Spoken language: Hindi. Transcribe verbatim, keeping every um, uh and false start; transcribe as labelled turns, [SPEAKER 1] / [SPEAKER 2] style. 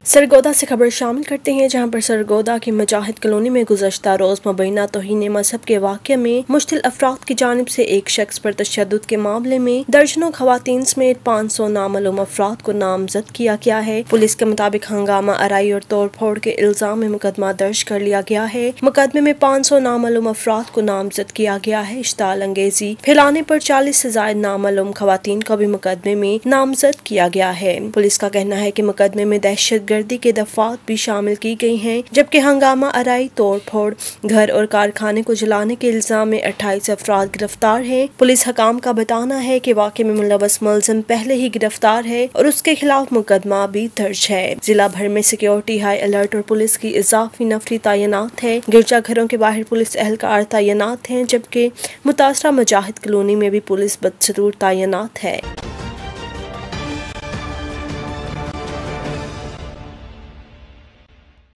[SPEAKER 1] सरगोदा से खबर शामिल करते हैं, जहां पर सरगोदा की मुजाहिद कॉलोनी में गुज़श्ता रोज मुबैना तौहीन मजहब के वाक़े में मुश्तिल अफराद की जानिब से एक शख्स पर तशद्दुद के मामले में दर्जनों खवातीन समेत पाँच सौ नामालूम अफराद को नामजद किया गया है। पुलिस के मुताबिक हंगामा आराई और तोड़ फोड़ के इल्जाम में मुकदमा दर्ज कर लिया गया है। मुकदमे में पाँच सौ नामालूम अफराद को नामजद किया गया है। इश्ताल अंगेजी फैलाने पर चालीस से ज्यादा नामालूम खवातीन को भी मुकदमे में नामजद किया गया है। पुलिस का कहना है कि मुकदमे में दहशत गर्दी के दफात भी शामिल की गई हैं, जबकि हंगामा आराई, तोड़ फोड़, घर और कारखाने को जलाने के इल्जाम में अट्ठाईस अफराद गिरफ्तार हैं। पुलिस हकाम का बताना है कि वाक़े में मुलव्वस मुलजिम पहले ही गिरफ्तार है और उसके खिलाफ मुकदमा भी दर्ज है। जिला भर में सिक्योरिटी हाई अलर्ट और पुलिस की इजाफी नफरी तैनात है। गिरजाघरों के बाहर पुलिस एहलकार तैनात हैं, जबकि मुतासरा मुजाहिद कॉलोनी में भी पुलिस बदसरूर तैनात है।